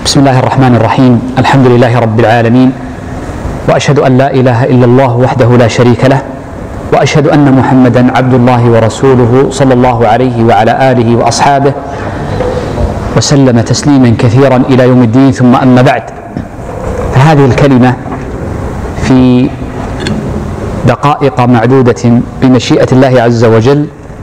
بسم الله الرحمن الرحيم. الحمد لله رب العالمين، وأشهد أن لا إله إلا الله وحده لا شريك له، وأشهد أن محمدا عبد الله ورسوله صلى الله عليه وعلى آله وأصحابه وسلم تسليما كثيرا إلى يوم الدين. ثم أما بعد، فهذه الكلمة في دقائق معدودة بمشيئة الله عز وجل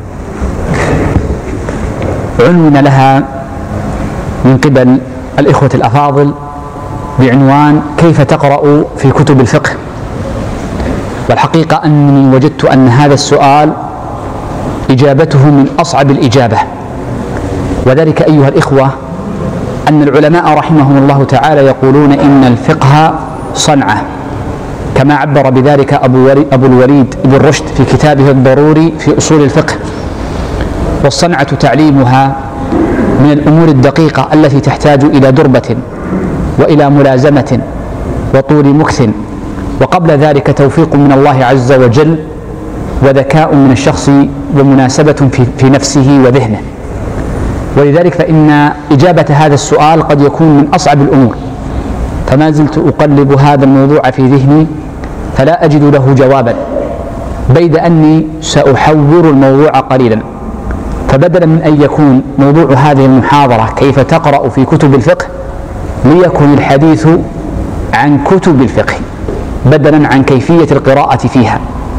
عنون لها من قبل الإخوة الأفاضل بعنوان كيف تقرأ في كتب الفقه. والحقيقة أنني وجدت أن هذا السؤال إجابته من أصعب الإجابة، وذلك أيها الإخوة أن العلماء رحمهم الله تعالى يقولون إن الفقه صنعة، كما عبر بذلك أبو الوليد بن رشد في كتابه الضروري في أصول الفقه. والصنعة تعليمها من الأمور الدقيقة التي تحتاج إلى دربة وإلى ملازمة وطول مكث، وقبل ذلك توفيق من الله عز وجل وذكاء من الشخص ومناسبة في نفسه وذهنه. ولذلك فإن إجابة هذا السؤال قد يكون من أصعب الأمور، فما زلت أقلب هذا الموضوع في ذهني فلا أجد له جوابا، بيد أني سأحور الموضوع قليلا. فبدلا من أن يكون موضوع هذه المحاضرة كيف تقرأ في كتب الفقه، ليكن الحديث عن كتب الفقه بدلا عن كيفية القراءة فيها.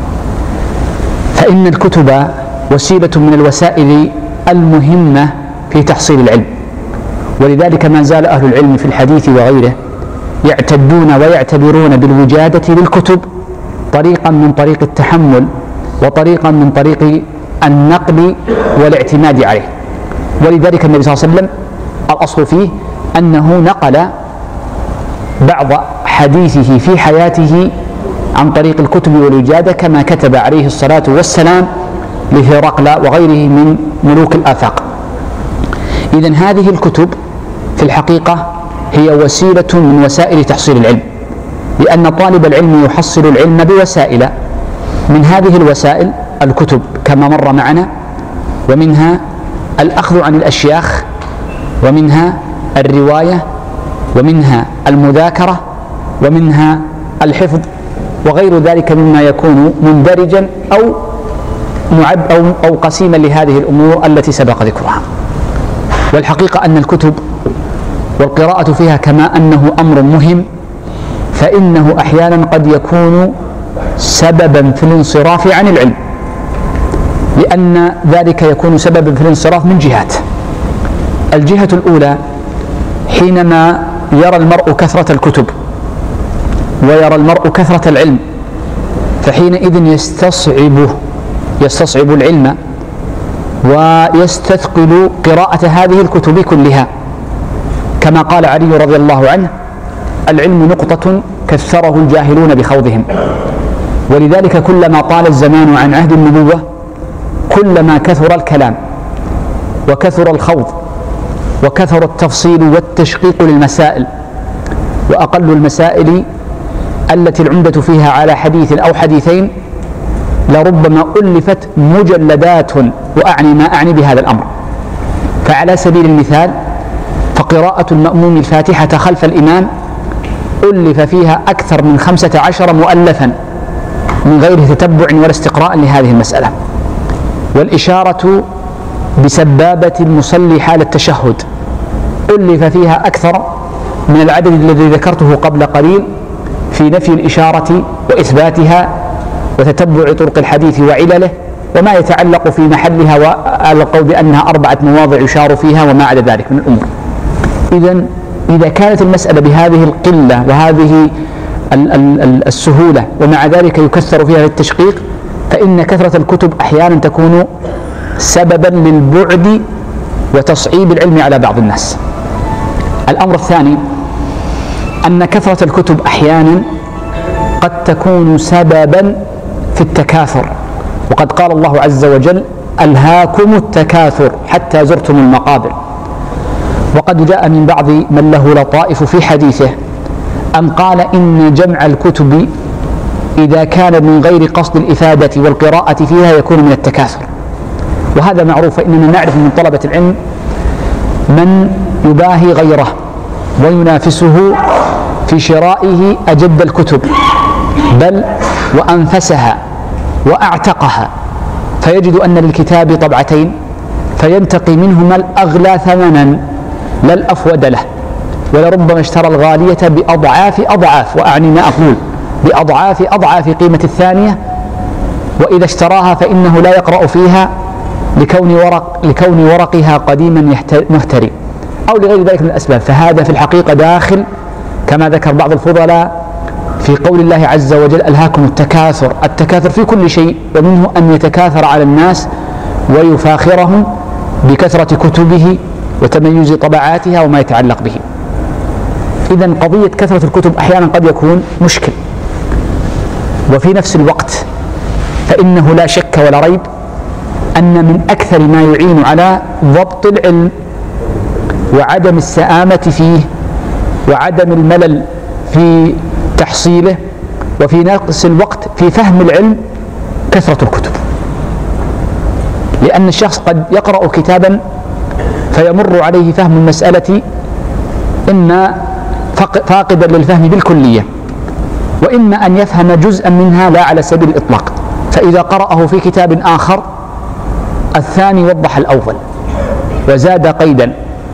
فإن الكتب وسيلة من الوسائل المهمة في تحصيل العلم، ولذلك ما زال أهل العلم في الحديث وغيره يعتدون ويعتبرون بالوجادة للكتب طريقا من طريق التحمل وطريقا من طريق النقل والاعتماد عليه. ولذلك النبي صلى الله عليه وسلم الأصل فيه أنه نقل بعض حديثه في حياته عن طريق الكتب والوجادة، كما كتب عليه الصلاة والسلام لهرقل وغيره من ملوك الآفاق. إذن هذه الكتب في الحقيقة هي وسيلة من وسائل تحصيل العلم، لأن طالب العلم يحصل العلم بوسائل، من هذه الوسائل الكتب كما مر معنا، ومنها الأخذ عن الأشياخ، ومنها الرواية، ومنها المذاكرة، ومنها الحفظ، وغير ذلك مما يكون مندرجا أو قسيما لهذه الأمور التي سبق ذكرها. والحقيقة أن الكتب والقراءة فيها كما أنه أمر مهم، فإنه أحيانا قد يكون سببا في الانصراف عن العلم، لأن ذلك يكون سببا في الانصراف من جهات. الجهة الأولى حينما يرى المرء كثرة الكتب ويرى المرء كثرة العلم، فحينئذ يستصعب العلم ويستثقل قراءة هذه الكتب كلها، كما قال علي رضي الله عنه: العلم نقطة كثره الجاهلون بخوضهم. ولذلك كلما طال الزمان عن عهد النبوة كلما كثر الكلام وكثر الخوض وكثر التفصيل والتشقيق للمسائل، وأقل المسائل التي العمدة فيها على حديث أو حديثين لربما ألفت مجلدات، وأعني ما أعني بهذا الأمر. فعلى سبيل المثال فقراءة المأموم الفاتحة خلف الإمام ألف فيها أكثر من 15 مؤلفا من غير تتبع ولا استقراء لهذه المسألة. والإشارة بسبابة المصلي حال التشهد ألف فيها أكثر من العدد الذي ذكرته قبل قليل في نفي الإشارة وإثباتها وتتبع طرق الحديث وعلله وما يتعلق في محلها، والقول بأنها 4 مواضع يشار فيها وما عدا ذلك من الأمور. إذن إذا كانت المسألة بهذه القلة وهذه السهولة ومع ذلك يكثر فيها التشقيق، فإن كثرة الكتب أحيانا تكون سببا للبعد وتصعيب العلم على بعض الناس. الأمر الثاني أن كثرة الكتب أحيانا قد تكون سببا في التكاثر، وقد قال الله عز وجل: ألهاكم التكاثر حتى زرتم المقابر. وقد جاء من بعض من له لطائف في حديثه أن قال إن جمع الكتب إذا كان من غير قصد الإفادة والقراءة فيها يكون من التكاثر، وهذا معروف. فإننا نعرف من طلبة العلم من يباهي غيره وينافسه في شرائه أجد الكتب، بل وأنفسها وأعتقها، فيجد أن للكتاب طبعتين فينتقي منهما الأغلى ثمنا لا الأفود له، ولربما اشترى الغالية بأضعاف أضعاف، وأعني ما أقول بأضعاف أضعاف قيمة الثانية، وإذا اشتراها فإنه لا يقرأ فيها لكون ورقها قديما مهتري أو لغير ذلك من الأسباب. فهذا في الحقيقة داخل كما ذكر بعض الفضلاء في قول الله عز وجل: ألهاكم التكاثر. التكاثر في كل شيء، ومنه أن يتكاثر على الناس ويفاخرهم بكثرة كتبه وتميز طبعاتها وما يتعلق به. إذن قضية كثرة الكتب أحيانا قد يكون مشكل، وفي نفس الوقت فإنه لا شك ولا ريب أن من أكثر ما يعين على ضبط العلم وعدم السآمة فيه وعدم الملل في تحصيله وفي نفس الوقت في فهم العلم كثرة الكتب، لأن الشخص قد يقرأ كتابا فيمر عليه فهم المسألة إما فاقدا للفهم بالكلية، وإما أن يفهم جزءا منها لا على سبيل الإطلاق، فإذا قرأه في كتاب آخر الثاني وضح الأول وزاد قيدا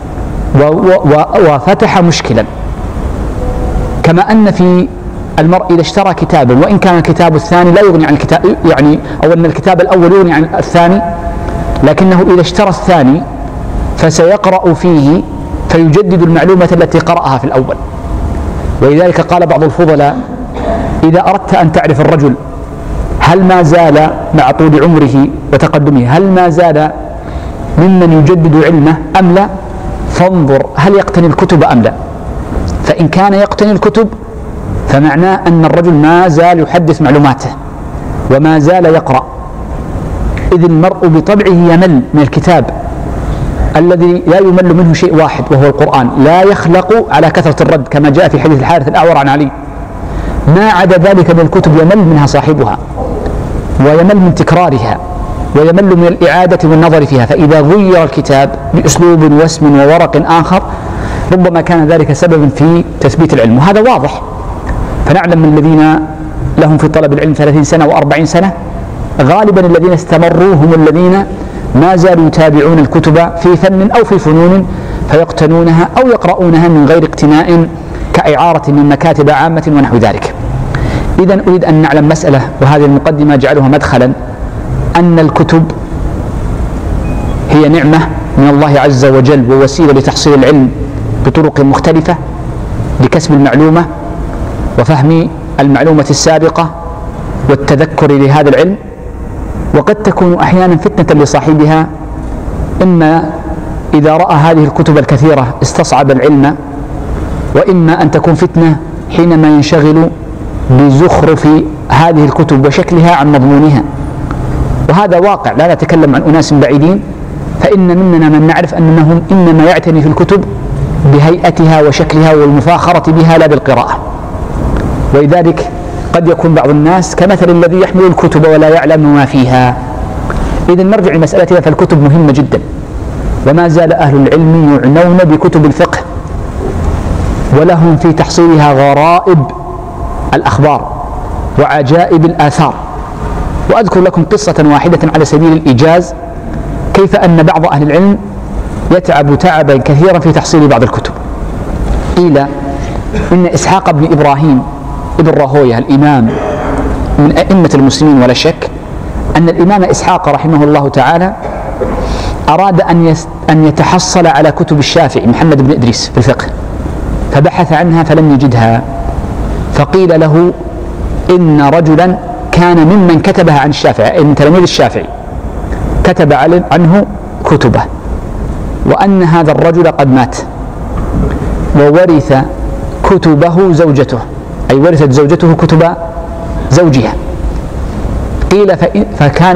وفتح مشكلا. كما أن في المرء إذا اشترى كتابا وإن كان الكتاب الثاني لا يغني عن الكتاب، يعني أو أن الكتاب الأول يغني عن الثاني، لكنه إذا اشترى الثاني فسيقرأ فيه فيجدد المعلومة التي قرأها في الأول. ولذلك قال بعض الفضلاء: إذا أردت أن تعرف الرجل هل ما زال مع طول عمره وتقدمه هل ما زال ممن يجدد علمه أم لا، فانظر هل يقتني الكتب أم لا. فإن كان يقتني الكتب فمعناه أن الرجل ما زال يحدث معلوماته وما زال يقرأ، إذ المرء بطبعه يمل من الكتاب الذي لا يمل منه شيء واحد وهو القرآن، لا يخلق على كثرة الرد كما جاء في حديث الحارث الأعور عن علي. ما عدا ذلك من الكتب يمل منها صاحبها ويمل من تكرارها ويمل من الإعادة والنظر فيها، فإذا غير الكتاب بأسلوب واسم وورق آخر ربما كان ذلك سببا في تثبيت العلم، وهذا واضح. فنعلم من الذين لهم في طلب العلم 30 سنة و40 سنة غالبا الذين استمروا هم الذين ما زالوا يتابعون الكتب في فن أو في فنون فيقتنونها أو يقرؤونها من غير اقتناء كإعارة من مكاتب عامة ونحو ذلك. إذن أريد أن نعلم مسألة، وهذه المقدمة جعلها مدخلا، أن الكتب هي نعمة من الله عز وجل ووسيلة لتحصيل العلم بطرق مختلفة لكسب المعلومة وفهم المعلومة السابقة والتذكر لهذا العلم، وقد تكون أحيانا فتنة لصاحبها، إما إذا رأى هذه الكتب الكثيرة استصعب العلم، وإما أن تكون فتنة حينما ينشغل بزخرف هذه الكتب وشكلها عن مضمونها. وهذا واقع، لا نتكلم عن أناس بعيدين، فإن مننا من نعرف أنهم إنما يعتني في الكتب بهيئتها وشكلها والمفاخرة بها لا بالقراءة. ولذلك قد يكون بعض الناس كمثل الذي يحمل الكتب ولا يعلم ما فيها. إذن نرجع لمسألتنا، فالكتب مهمة جدا، وما زال أهل العلم يعنون بكتب الفقه ولهم في تحصيلها غرائب الأخبار وعجائب الآثار. وأذكر لكم قصة واحدة على سبيل الإيجاز كيف أن بعض أهل العلم يتعب تعبا كثيرا في تحصيل بعض الكتب. قيل إن إسحاق بن إبراهيم ابن راهويه الإمام من أئمة المسلمين ولا شك، أن الإمام إسحاق رحمه الله تعالى أراد أن يتحصل على كتب الشافعي محمد بن إدريس في الفقه، فبحث عنها فلم يجدها، فقيل له إن رجلا كان ممن كتبها عن الشافعي، من تلاميذ الشافعي، كتب عنه كتبه، وأن هذا الرجل قد مات وورث كتبه زوجته، أي ورثت زوجته كتب زوجها. قيل فكان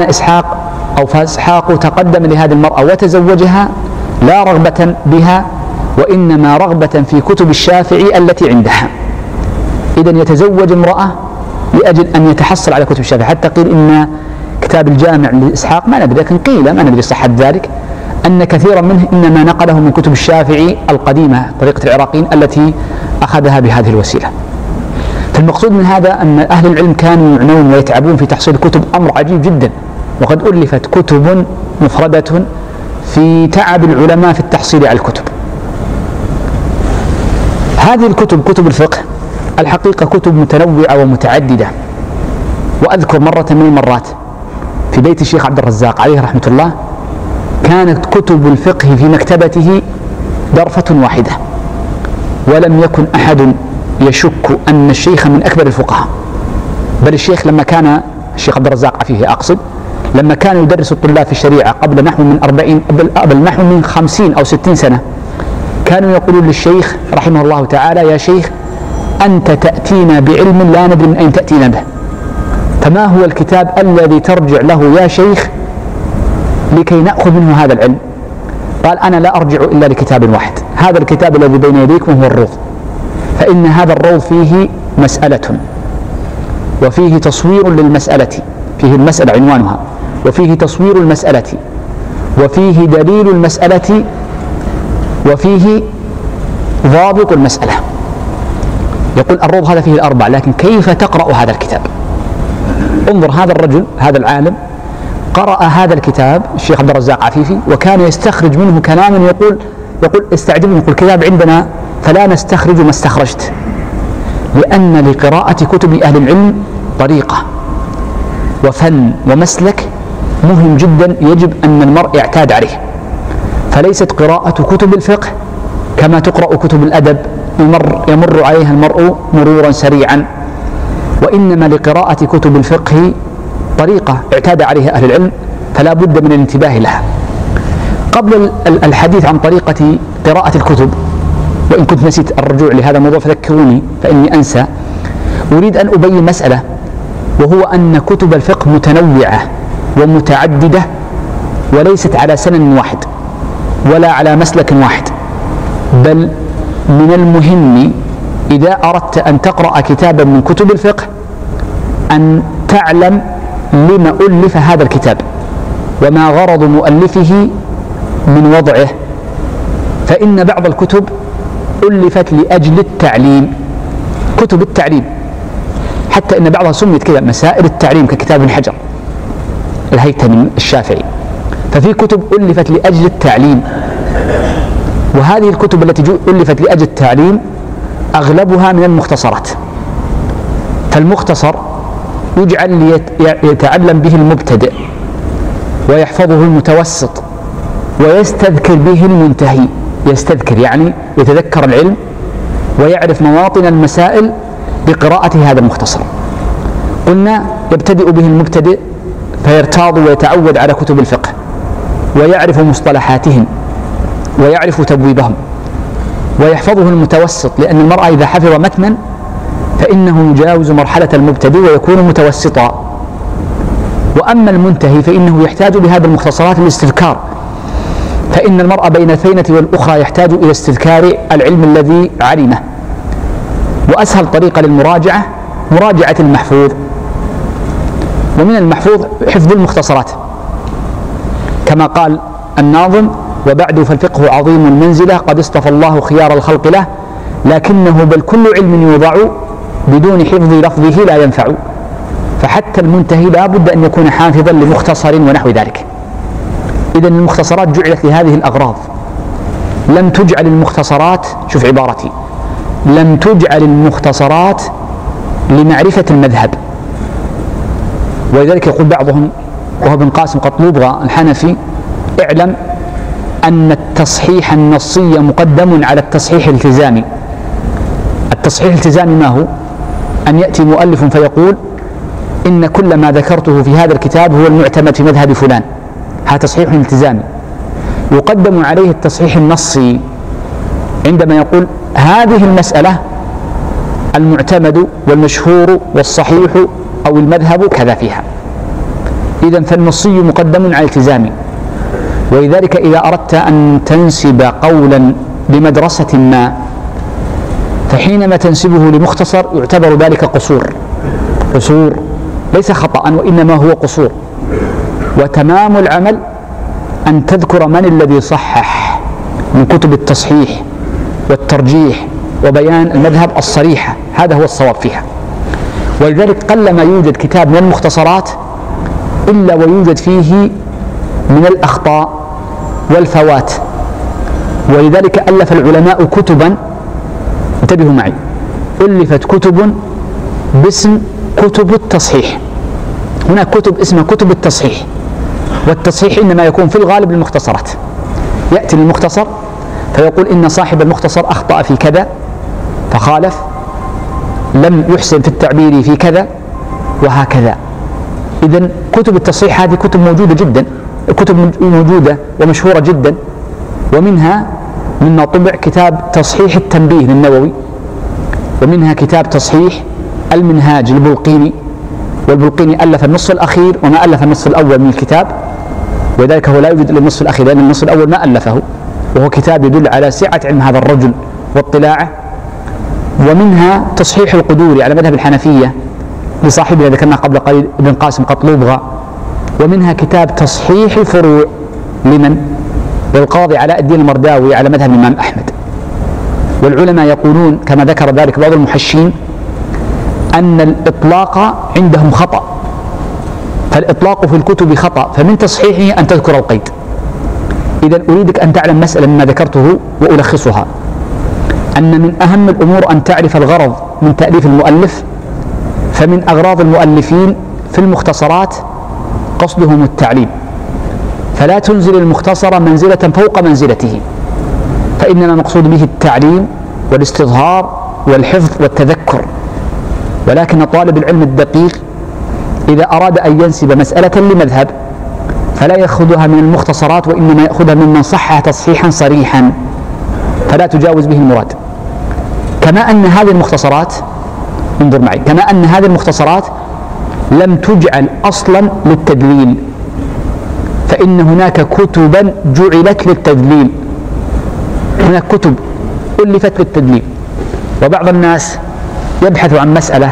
فإسحاق تقدم لهذه المرأة وتزوجها لا رغبة بها وإنما رغبة في كتب الشافعي التي عندها. إذن يتزوج امرأة لأجل أن يتحصل على كتب الشافعي، حتى قيل إن كتاب الجامع لإسحاق ما ندري، لكن قيل ما ندري صحة ذلك، أن كثيرا منه إنما نقله من كتب الشافعي القديمة طريقة العراقيين التي أخذها بهذه الوسيلة. فالمقصود من هذا أن أهل العلم كانوا يعنون ويتعبون في تحصيل الكتب، أمر عجيب جدا، وقد ألفت كتب مفردة في تعب العلماء في التحصيل على الكتب. هذه الكتب كتب الفقه الحقيقة كتب متنوعة ومتعددة. وأذكر مرة من المرات في بيت الشيخ عبد الرزاق عليه رحمة الله كانت كتب الفقه في مكتبته درفة واحدة، ولم يكن أحد يشك أن الشيخ من أكبر الفقهاء. بل الشيخ لما كان الشيخ عبد الرزاق عفيفي أقصد، لما كان يدرس الطلاب في الشريعة قبل نحو من 50 أو 60 سنة، كانوا يقولون للشيخ رحمه الله تعالى: يا شيخ أنت تأتينا بعلم لا ندري من أين تأتينا به، فما هو الكتاب الذي ترجع له يا شيخ لكي نأخذ منه هذا العلم؟ قال: أنا لا أرجع إلا لكتاب واحد، هذا الكتاب الذي بين يديكم هو الروض، فإن هذا الروض فيه مسألة وفيه تصوير للمسألة، فيه المسألة عنوانها، وفيه تصوير المسألة، وفيه دليل المسألة، وفيه ضابط المسألة. يقول الروض هذا فيه الأربع، لكن كيف تقرأ هذا الكتاب؟ انظر هذا الرجل هذا العالم قرأ هذا الكتاب الشيخ عبد الرزاق عفيفي، وكان يستخرج منه كلاما يقول استعجبني، يقول كتاب عندنا فلا نستخرج ما استخرجت، لأن لقراءة كتب أهل العلم طريقة وفن ومسلك مهم جدا يجب أن المرء يعتاد عليه. فليست قراءة كتب الفقه كما تقرأ كتب الأدب يمر عليها المرء مرورا سريعا، وإنما لقراءة كتب الفقه طريقة اعتاد عليها أهل العلم، فلا بد من الانتباه لها. قبل الحديث عن طريقة قراءة الكتب، وإن كنت نسيت الرجوع لهذا الموضوع فذكروني فإني أنسى، أريد أن أبين مسألة، وهو أن كتب الفقه متنوعة ومتعددة، وليست على سنن واحد ولا على مسلك واحد، بل من المهم إذا أردت أن تقرأ كتابا من كتب الفقه أن تعلم لما ألف هذا الكتاب وما غرض مؤلفه من وضعه. فإن بعض الكتب ألفت لأجل التعليم، كتب التعليم، حتى إن بعضها سميت كذا مسائل التعليم ككتاب ابن حجر الهيثمي الشافعي. ففي كتب ألفت لأجل التعليم، وهذه الكتب التي ألفت لأجل التعليم أغلبها من المختصرات. فالمختصر يجعل يتعلم به المبتدئ ويحفظه المتوسط ويستذكر به المنتهي، يستذكر يعني يتذكر العلم ويعرف مواطن المسائل بقراءة هذا المختصر. قلنا يبتدئ به المبتدئ فيرتاض ويتعود على كتب الفقه ويعرف مصطلحاتهم ويعرف تبويبهم، ويحفظه المتوسط، لأن المرء إذا حفظ متنا فإنه يجاوز مرحلة المبتدئ ويكون متوسطا. وأما المنتهي فإنه يحتاج لهذه المختصرات للاستذكار، فإن المرء بين الفينة والأخرى يحتاج إلى استذكار العلم الذي علمه. وأسهل طريقة للمراجعة مراجعة المحفوظ، ومن المحفوظ حفظ المختصرات، كما قال الناظم: وبعد فالفقه عظيم المنزلة قد اصطفى الله خيار الخلق له، لكنه بل كل علم يوضع بدون حفظ لفظه لا ينفع. فحتى المنتهي لا بد أن يكون حافظا لمختصر ونحو ذلك. إذن المختصرات جعلت لهذه الأغراض، لم تجعل المختصرات، شوف عبارتي، لم تجعل المختصرات لمعرفة المذهب. ولذلك يقول بعضهم وهو ابن قاسم قطلوبغة الحنفي: اعلم أن التصحيح النصي مقدم على التصحيح الالتزامي. التصحيح الالتزامي ما هو؟ أن يأتي مؤلف فيقول: إن كل ما ذكرته في هذا الكتاب هو المعتمد في مذهب فلان، هذا تصحيح التزامي. يقدم عليه التصحيح النصي عندما يقول: هذه المسألة المعتمد والمشهور والصحيح أو المذهب كذا فيها. إذن فالنصي مقدم على الالتزامي. ولذلك إذا أردت أن تنسب قولا لمدرسة ما، فحينما تنسبه لمختصر يعتبر ذلك قصور، ليس خطأ وإنما هو قصور. وتمام العمل أن تذكر من الذي صحح من كتب التصحيح والترجيح وبيان المذهب الصريحة، هذا هو الصواب فيها. ولذلك قلما يوجد كتاب من المختصرات إلا ويوجد فيه من الأخطاء والفوات، ولذلك ألف العلماء كتبا، انتبهوا معي، ألفت كتب باسم كتب التصحيح. هناك كتب اسمها كتب التصحيح، والتصحيح إنما يكون في الغالب للمختصرات، يأتي للمختصر فيقول إن صاحب المختصر أخطأ في كذا فخالف، لم يحسن في التعبير في كذا، وهكذا. إذن كتب التصحيح هذه كتب موجودة جدا، كتب موجودة ومشهورة جدا، ومنها مما طبع كتاب تصحيح التنبيه للنووي، ومنها كتاب تصحيح المنهاج للبلقيني، والبلقيني ألف النصف الأخير وما ألف النصف الأول من الكتاب، وذلك هو لا يوجد إلا النصف الأخير لأن النصف الأول ما ألفه، وهو كتاب يدل على سعة علم هذا الرجل واطلاعه. ومنها تصحيح القدوري على مذهب الحنفية لصاحبها ذكرنا قبل قليل ابن قاسم قطلوبغا. ومنها كتاب تصحيح الفروع لمن؟ للقاضي علاء الدين المرداوي على مذهب الإمام أحمد. والعلماء يقولون كما ذكر ذلك بعض المحشين أن الإطلاق عندهم خطأ، فالإطلاق في الكتب خطأ، فمن تصحيحه أن تذكر القيد. إذا أريدك أن تعلم مسألة مما ذكرته وألخصها، أن من أهم الأمور أن تعرف الغرض من تأليف المؤلف. فمن أغراض المؤلفين في المختصرات قصدهم التعليم، فلا تنزل المختصر منزلة فوق منزلته، فإنما مقصود به التعليم والاستظهار والحفظ والتذكر. ولكن طالب العلم الدقيق إذا أراد أن ينسب مسألة لمذهب فلا يأخذها من المختصرات، وإنما يأخذها ممن صحح تصحيحا صريحا فلا تجاوز به المراد. كما أن هذه المختصرات، انظر معي، كما أن هذه المختصرات لم تجعل أصلا للتدليل، فإن هناك كتبا جعلت للتدليل، هناك كتب ألفت للتدليل. وبعض الناس يبحث عن مسألة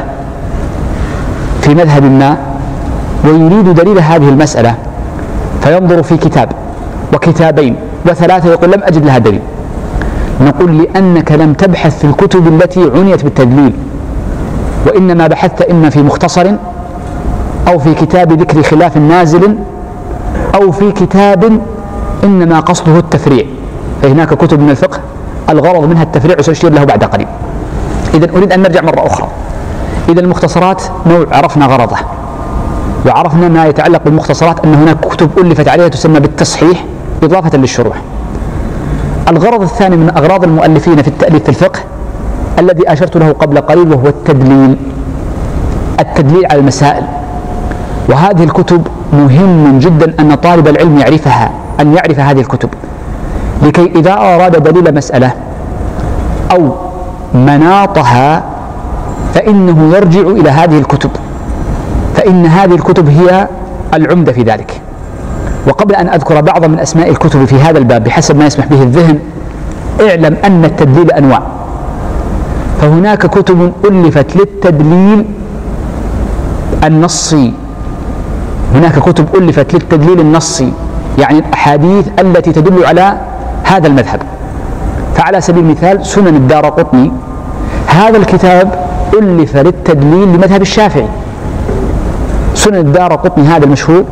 في مذهب ما ويريد دليل هذه المسألة، فينظر في كتاب وكتابين وثلاثة يقول لم أجد لها دليل. نقول لأنك لم تبحث في الكتب التي عنيت بالتدليل، وإنما بحثت إما في مختصر أو في كتاب ذكر خلاف نازل أو في كتاب إنما قصده التفريع، فهناك كتب من الفقه الغرض منها التفريع وسأشير له بعد قليل. إذن أريد أن نرجع مرة أخرى. إذا المختصرات نوع عرفنا غرضه، وعرفنا ما يتعلق بالمختصرات أن هناك كتب ألفت عليها تسمى بالتصحيح إضافة للشروح. الغرض الثاني من أغراض المؤلفين في التأليف في الفقه الذي أشرت له قبل قليل، وهو التدليل على المسائل. وهذه الكتب مهم جدا أن طالب العلم يعرفها، أن يعرف هذه الكتب، لكي إذا أراد دليل مسألة أو مناطها فإنه يرجع إلى هذه الكتب، فإن هذه الكتب هي العمدة في ذلك. وقبل أن أذكر بعض من أسماء الكتب في هذا الباب بحسب ما يسمح به الذهن، اعلم أن التدليل أنواع. فهناك كتب ألفت للتدليل النصي، هناك كتب ألفت للتدليل النصي، يعني الأحاديث التي تدل على هذا المذهب. فعلى سبيل المثال سنن الدارقطني، هذا الكتاب ألف للتدليل لمذهب الشافعي. سنن الدارقطني هذا المشهور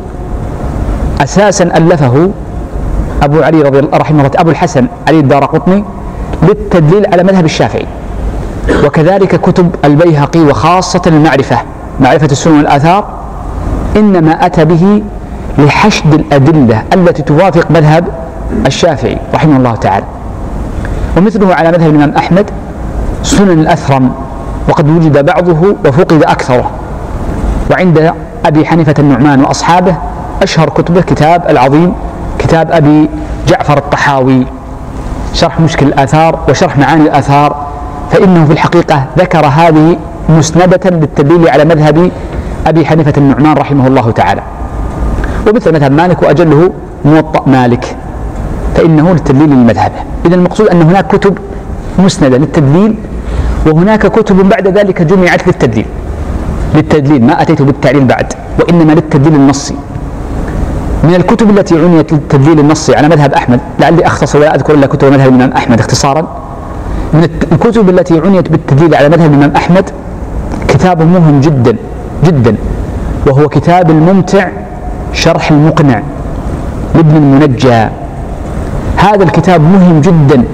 أساسا ألفه أبو علي رحمه الله أبو الحسن علي الدارقطني للتدليل على مذهب الشافعي. وكذلك كتب البيهقي وخاصة المعرفة، معرفة السنن والآثار، إنما أتى به لحشد الأدلة التي توافق مذهب الشافعي رحمه الله تعالى. ومثله على مذهب الإمام أحمد سنن الأثرم، وقد وجد بعضه وفقد أكثره. وعند أبي حنيفة النعمان وأصحابه أشهر كتبه كتاب العظيم كتاب أبي جعفر الطحاوي، شرح مشكل الآثار وشرح معاني الآثار، فإنه في الحقيقة ذكر هذه مسندة للتدليل على مذهب أبي حنيفة النعمان رحمه الله تعالى. ومثل مذهب مالك وأجله موطأ مالك، فإنه للتدليل للمذهب. إذن المقصود أن هناك كتب مسندة للتدليل، وهناك كتب بعد ذلك جمعت للتدليل، ما أتيت بالتعليل بعد، وإنما للتدليل النصي. من الكتب التي عنيت للتدليل النصي على مذهب أحمد، لعلي أختصر ولا أذكر إلا كتب مذهب الإمام أحمد اختصارا، من الكتب التي عنيت بالتدليل على مذهب الإمام أحمد كتاب مهم جدا جدا، وهو كتاب الممتع شرح المقنع لابن المنجى. هذا الكتاب مهم جدا،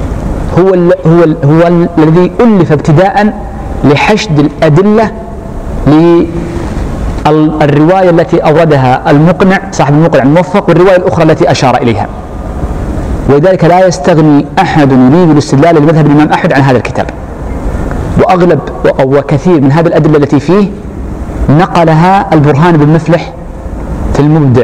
هو الذي ألف ابتداء لحشد الأدلة للرواية التي أوردها المقنع صاحب المقنع الموفق والرواية الأخرى التي أشار إليها، ولذلك لا يستغني أحد يريد الاستدلال لمذهب الإمام أحمد عن هذا الكتاب. وأغلب وكثير من هذه الأدلة التي فيه نقلها البرهان بن مفلح في المبدع،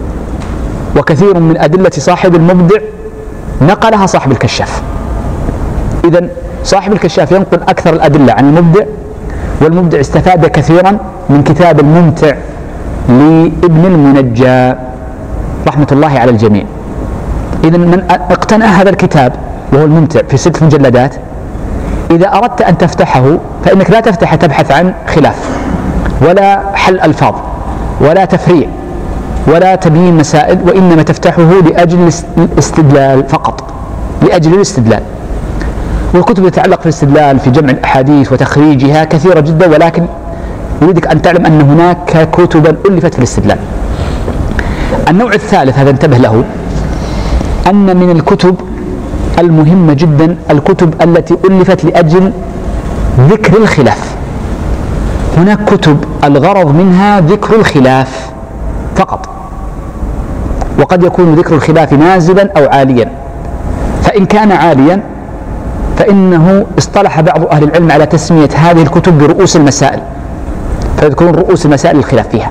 وكثير من أدلة صاحب المبدع نقلها صاحب الكشاف. إذن صاحب الكشاف ينقل أكثر الأدلة عن المبدع، والمبدع استفاد كثيرا من كتاب الممتع لابن المنجى رحمة الله على الجميع. إذن من اقتنى هذا الكتاب وهو الممتع في 6 مجلدات، إذا أردت أن تفتحه فإنك لا تفتح تبحث عن خلاف ولا حل ألفاظ ولا تفريع ولا تبيين مسائل، وإنما تفتحه لأجل الاستدلال فقط، لأجل الاستدلال. والكتب تتعلق في الاستدلال في جمع الأحاديث وتخريجها كثيرة جدا، ولكن أريدك أن تعلم أن هناك كتبا ألفت في الاستدلال. النوع الثالث هذا انتبه له، أن من الكتب المهمة جدا الكتب التي ألفت لأجل ذكر الخلاف. هناك كتب الغرض منها ذكر الخلاف فقط، وقد يكون ذكر الخلاف نازلا أو عاليا. فإن كان عاليا فإنه اصطلح بعض أهل العلم على تسمية هذه الكتب برؤوس المسائل، فيذكرون رؤوس المسائل الخلاف فيها.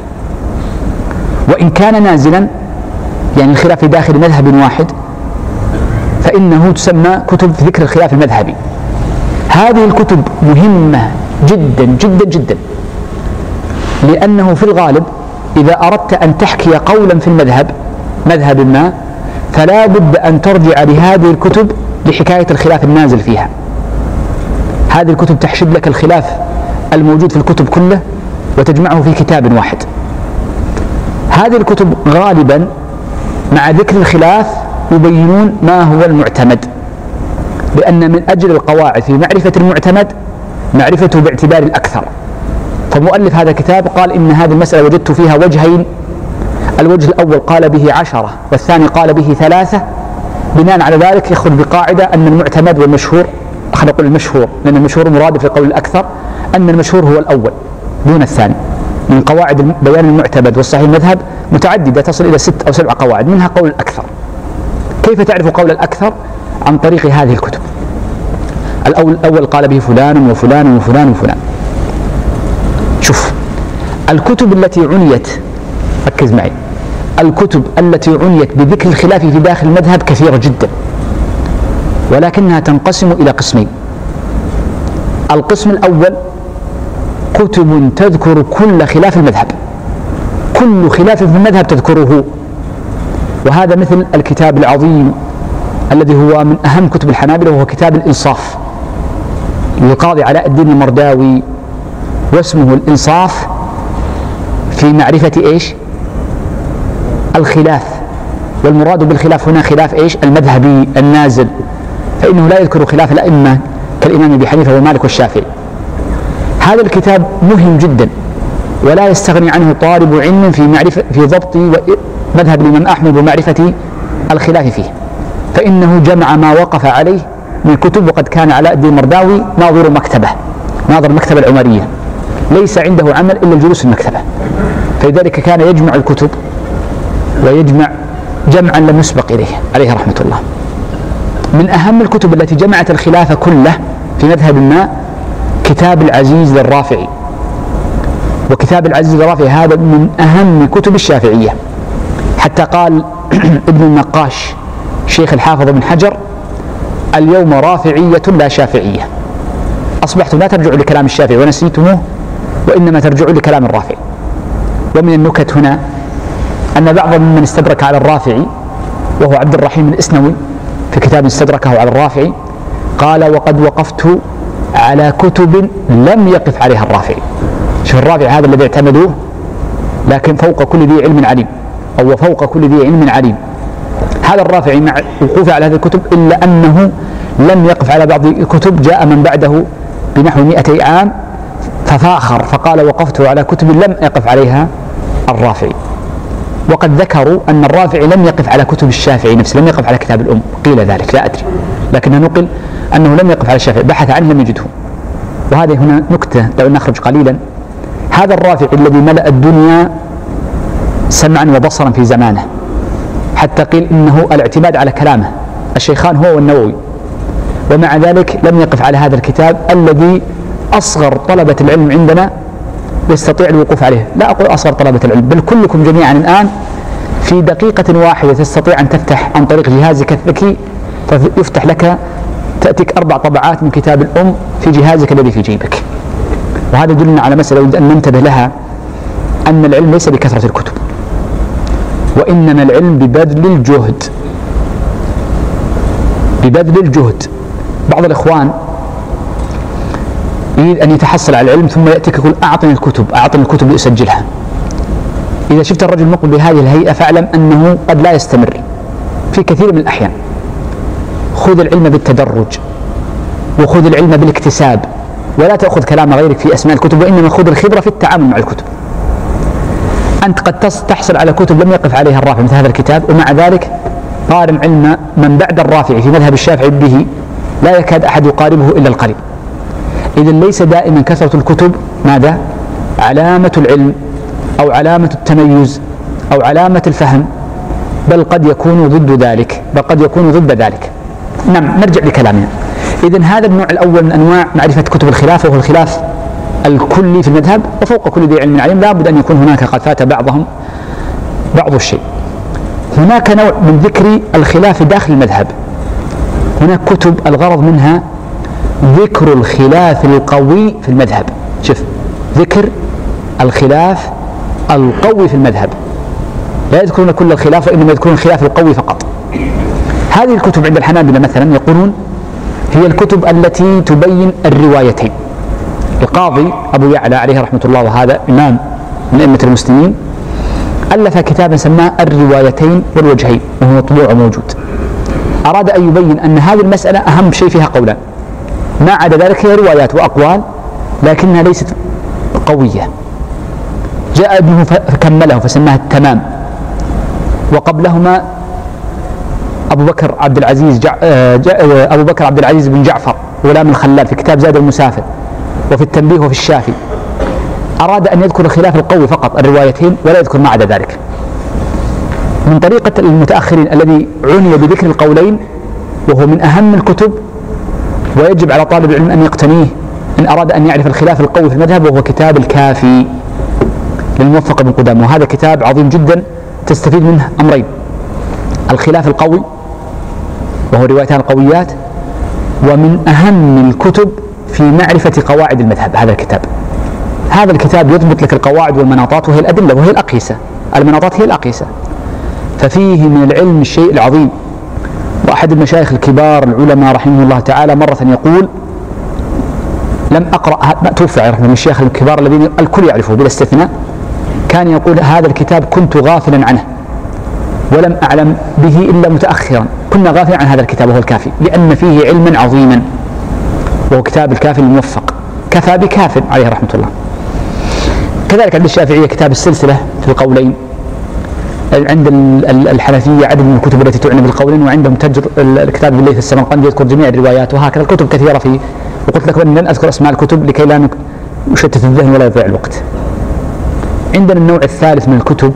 وإن كان نازلا يعني الخلاف في داخل مذهب واحد فإنه تسمى كتب ذكر الخلاف المذهبي. هذه الكتب مهمة جدا جدا جدا، لأنه في الغالب إذا أردت أن تحكي قولا في مذهب ما، فلا بد أن ترجع لهذه الكتب لحكاية الخلاف النازل فيها. هذه الكتب تحشد لك الخلاف الموجود في الكتب كله وتجمعه في كتاب واحد. هذه الكتب غالبا مع ذكر الخلاف يبينون ما هو المعتمد، لأن من أجل القواعد في معرفة المعتمد معرفته باعتبار الأكثر. فمؤلف هذا الكتاب قال إن هذه المسألة وجدت فيها وجهين، الوجه الأول قال به 10 والثاني قال به 3. بناء على ذلك يخرج بقاعدة أن المعتمد والمشهور، خلينا نقول المشهور لأن المشهور مرادف لقول الأكثر، أن المشهور هو الأول دون الثاني. من قواعد بيان المعتمد والصحيح المذهب متعددة تصل إلى 6 أو 7 قواعد، منها قول الأكثر. كيف تعرف قول الأكثر؟ عن طريق هذه الكتب. الأول قال به فلان وفلان وفلان وفلان. شوف الكتب التي عنيت، ركز معي، الكتب التي عنيت بذكر الخلاف في داخل المذهب كثيرة جدا، ولكنها تنقسم إلى قسمين. القسم الأول كتب تذكر كل خلاف المذهب، كل خلاف في المذهب تذكره، وهذا مثل الكتاب العظيم الذي هو من أهم كتب الحنابلة وهو كتاب الإنصاف للقاضي علاء الدين المرداوي، واسمه الإنصاف في معرفة إيش؟ الخلاف. والمراد بالخلاف هنا خلاف إيش؟ المذهبي النازل، فإنه لا يذكر خلاف الأئمة كالإمام أبي حنيفة ومالك والشافعي. هذا الكتاب مهم جدا ولا يستغني عنه طالب علم في ضبط مذهب الإمام أحمد ومعرفة الخلاف فيه، فإنه جمع ما وقف عليه من كتب. وقد كان علاء الدين المرداوي ناظر المكتبة العمرية، ليس عنده عمل إلا الجلوس في المكتبة، فلذلك كان يجمع الكتب ويجمع جمعا لم يسبق إليه عليه رحمة الله. من أهم الكتب التي جمعت الخلاف كله في مذهب ما كتاب العزيز للرافعي، وكتاب العزيز للرافعي هذا من أهم كتب الشافعية، حتى قال ابن النقاش شيخ الحافظ بن حجر: اليوم رافعية لا شافعية، أصبحتم لا ترجعوا لكلام الشافعي ونسيتموه وإنما ترجعوا لكلام الرافعي. ومن النكت هنا أن بعض ممن استدرك على الرافعي وهو عبد الرحيم الإسنوي في كتاب استدركه على الرافعي قال: وقد وقفت على كتب لم يقف عليها الرافعي. شوف الرافعي هذا الذي اعتمدوه، لكن فوق كل ذي علم عليم، أو وفوق كل ذي علم عليم. هذا الرافعي مع وقوفه على هذه الكتب إلا أنه لم يقف على بعض الكتب، جاء من بعده بنحو 200 عام ففاخر فقال وقفت على كتب لم يقف عليها الرافعي. وقد ذكروا أن الرافعي لم يقف على كتب الشافعي نفسه، لم يقف على كتاب الأم، قيل ذلك لا أدري، لكنه نقل أنه لم يقف على الشافعي، بحث عنه لم يجده. وهذه هنا نكتة لو نخرج قليلا. هذا الرافعي الذي ملأ الدنيا سمعا وبصرا في زمانه، حتى قيل إنه الاعتماد على كلامه الشيخان هو والنووي، ومع ذلك لم يقف على هذا الكتاب الذي أصغر طلبة العلم عندنا يستطيع الوقوف عليه. لا أقول أصغر طلبة العلم، بل كلكم جميعا الآن في دقيقة واحدة تستطيع أن تفتح عن طريق جهازك الذكي فيفتح لك، تأتيك 4 طبعات من كتاب الأم في جهازك الذي في جيبك. وهذا يدلنا على مسألة يجب أن ننتبه لها، أن العلم ليس بكثرة الكتب، وإنما العلم ببذل الجهد. ببذل الجهد. بعض الإخوان يريد أن يتحصل على العلم ثم يأتيك يقول أعطني الكتب، أعطني الكتب لأسجلها. إذا شفت الرجل مقبل بهذه الهيئة فاعلم أنه قد لا يستمر في كثير من الأحيان. خذ العلم بالتدرج، وخذ العلم بالاكتساب، ولا تأخذ كلام غيرك في أسماء الكتب، وإنما خذ الخبرة في التعامل مع الكتب. أنت قد تحصل على كتب لم يقف عليها الرافعي مثل هذا الكتاب، ومع ذلك قارن علم من بعد الرافعي في مذهب الشافعي به لا يكاد أحد يقاربه إلا القريب. إذن ليس دائما كثرة الكتب ماذا؟ علامة العلم أو علامة التميز أو علامة الفهم، بل قد يكون ضد ذلك، بل قد يكون ضد ذلك. نعم، نرجع لكلامنا. إذن هذا النوع الأول من أنواع معرفة كتب الخلاف، وهو الخلاف الكلي في المذهب، وفوق كل ذي علم عليم لابد أن يكون هناك قد فات بعضهم بعض الشيء. هناك نوع من ذكر الخلاف داخل المذهب. هناك كتب الغرض منها ذكر الخلاف القوي في المذهب. شوف، ذكر الخلاف القوي في المذهب، لا يذكرون كل الخلاف، وإنما يذكرون الخلاف القوي فقط. هذه الكتب عند الحنابلة مثلا يقولون هي الكتب التي تبين الروايتين. القاضي أبو يعلى عليه رحمة الله، وهذا إمام من أئمة المسلمين، ألف كتابا سماه الروايتين والوجهين، وهو مطبوع وموجود. أراد أن يبين أن هذه المسألة أهم شيء فيها قولان، ما عدا ذلك هي روايات وأقوال لكنها ليست قوية. جاء ابنه فكمله فسماها التمام، وقبلهما أبو بكر عبد العزيز بن جعفر غلام الخلال في كتاب زاد المسافر، وفي التنبيه وفي الشافي. أراد أن يذكر الخلاف القوي فقط الروايتين ولا يذكر ما عدا ذلك. من طريقة المتأخرين الذي عني بذكر القولين، وهو من أهم الكتب ويجب على طالب العلم أن يقتنيه إن أراد أن يعرف الخلاف القوي في المذهب، وهو كتاب الكافي للموفق بن قدامة. وهذا كتاب عظيم جدا تستفيد منه أمرين: الخلاف القوي وهو روايتان القويات، ومن أهم الكتب في معرفة قواعد المذهب هذا الكتاب. هذا الكتاب يضبط لك القواعد والمناطات وهي الأدلة وهي الأقيسة، المناطات هي الأقيسة، ففيه من العلم الشيء العظيم. وأحد المشايخ الكبار العلماء رحمه الله تعالى مرة يقول، لم أقرأ، توفى رحمه الله، من الشيخ الكبار الذين الكل يعرفه بلا استثناء، كان يقول هذا الكتاب كنت غافلا عنه ولم أعلم به إلا متأخرا، كنا غافلا عن هذا الكتاب وهو الكافي، لأن فيه علما عظيما، وهو كتاب الكافي الموفق، كفى بكاف عليه رحمة الله. كذلك عند الشافعية كتاب السلسلة في القولين، عند الحنفية عدد من الكتب التي تعنى بالقولين، وعندهم الكتاب بالليث السمرقندي يذكر جميع الروايات، وهكذا الكتب كثيرة فيه. وقلت لك لن أذكر أسماء الكتب لكي لا نشتت الذهن ولا يضيع الوقت. عندنا النوع الثالث من الكتب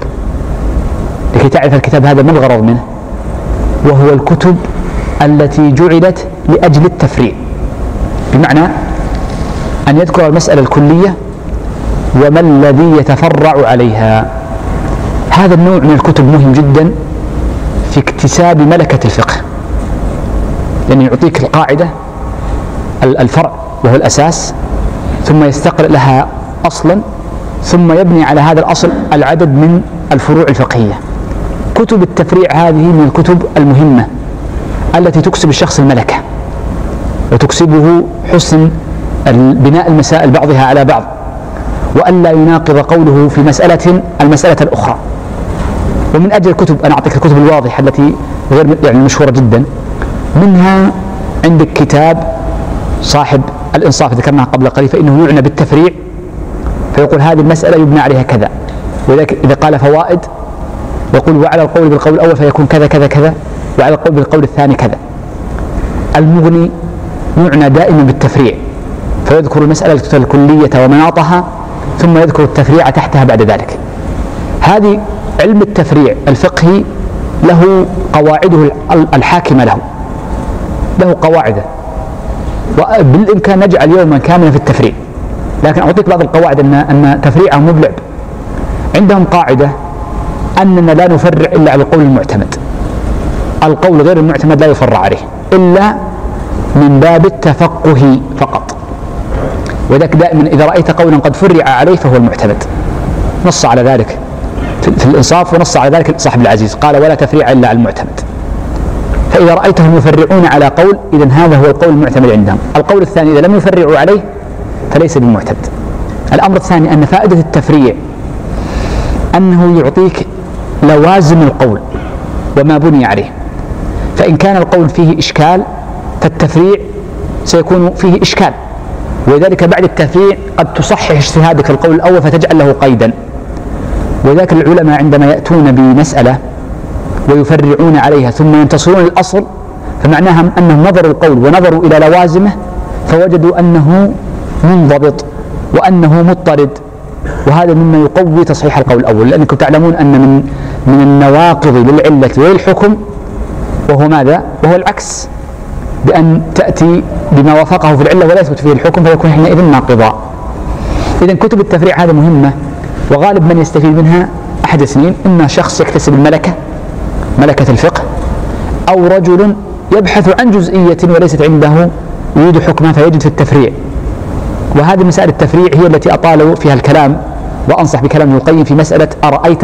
لكي تعرف الكتاب هذا ما الغرض منه، وهو الكتب التي جعلت لأجل التفريع، بمعنى أن يذكر المسألة الكلية وما الذي يتفرع عليها. هذا النوع من الكتب مهم جدا في اكتساب ملكة الفقه، لأنه يعطيك القاعدة الفرع وهو الأساس، ثم يستقر لها أصلا، ثم يبني على هذا الأصل العدد من الفروع الفقهية. كتب التفريع هذه من الكتب المهمة التي تكسب الشخص الملكة، وتكسبه حسن بناء المسائل بعضها على بعض، وألا يناقض قوله في مسألة المسألة الأخرى. ومن أجل الكتب أنا أعطيك الكتب الواضحة التي غير يعني مشهورة جدا. منها عندك كتاب صاحب الإنصاف ذكرناه قبل قليل، فإنه يعنى بالتفريع فيقول هذه المسألة يبنى عليها كذا، ولذلك إذا قال فوائد يقول وعلى القول بالقول الأول فيكون كذا كذا كذا، وعلى القول بالقول الثاني كذا. المغني يعنى دائما بالتفريع فيذكر المسألة الكلية ومناطها ثم يذكر التفريع تحتها بعد ذلك. هذه علم التفريع الفقهي له قواعده الحاكمة له قواعده، وبالإمكان نجعل يوما كاملا في التفريع، لكن أعطيك بعض القواعد أن تفريعهم مو بلعب. عندهم قاعدة أننا لا نفرع إلا على القول المعتمد، القول غير المعتمد لا يفرع عليه إلا من باب التفقه فقط، وذلك دائما إذا رأيت قولا قد فرع عليه فهو المعتمد. نص على ذلك في الإنصاف، ونص على ذلك صاحب العزيز قال ولا تفريع إلا على المعتمد. فإذا رأيتهم يفرعون على قول إذن هذا هو القول المعتمد عندهم. القول الثاني إذا لم يفرعوا عليه فليس بالمعتمد. الأمر الثاني أن فائدة التفريع أنه يعطيك لوازم القول وما بني عليه، فإن كان القول فيه إشكال فالتفريع سيكون فيه إشكال، ولذلك بعد التفريع قد تصحح اجتهادك في القول الأول فتجعل له قيدا. وذلك العلماء عندما يأتون بمسألة ويفرعون عليها ثم ينتصرون للأصل فمعناها أنهم نظروا القول ونظروا إلى لوازمه فوجدوا أنه منضبط وأنه مضطرد، وهذا مما يقوي تصحيح القول الأول، لأنكم تعلمون أن من النواقض للعلة والحكم وهو ماذا؟ وهو العكس، بأن تأتي بما وافقه في العلة ولا يثبت فيه الحكم فيكون حينئذ ناقضا. إذن كتب التفريع هذا مهمة، وغالب من يستفيد منها أحد اثنين: إما شخص يكتسب ملكة الفقه، أو رجل يبحث عن جزئية وليست عنده يريد حكمها فيجد في التفريع. وهذه مسائل التفريع هي التي أطال فيها الكلام، وأنصح بكلام ابن القيم في مسألة أرأيت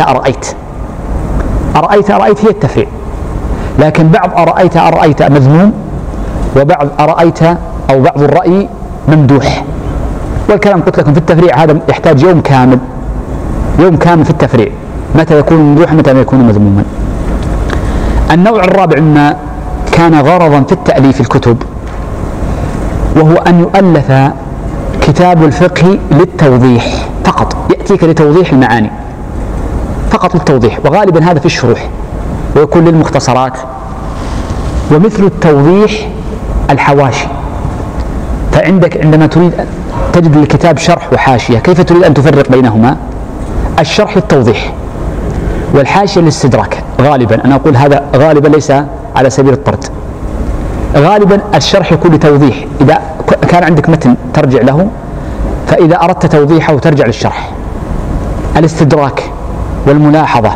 هي التفريع، لكن بعض أرأيت مذموم، وبعض أرأيت أو بعض الرأي ممدوح. والكلام قلت لكم في التفريع هذا يحتاج يوم كامل في التفريع، متى يكون ممدوحا متى يكون مذموما. النوع الرابع مما كان غرضا في التأليف الكتب وهو أن يؤلف كتاب الفقه للتوضيح فقط، يأتيك لتوضيح المعاني فقط للتوضيح، وغالبا هذا في الشروح ويكون للمختصرات. ومثل التوضيح الحواشي، فعندك عندما تريد تجد للكتاب شرح وحاشية كيف تريد أن تفرق بينهما؟ الشرح للتوضيح والحاشية للاستدراك. غالبا أنا أقول هذا غالبا ليس على سبيل الطرد، غالبا الشرح يكون لتوضيح، إذا كان عندك متن ترجع له، فإذا أردت توضيحه ترجع للشرح. الاستدراك والملاحظة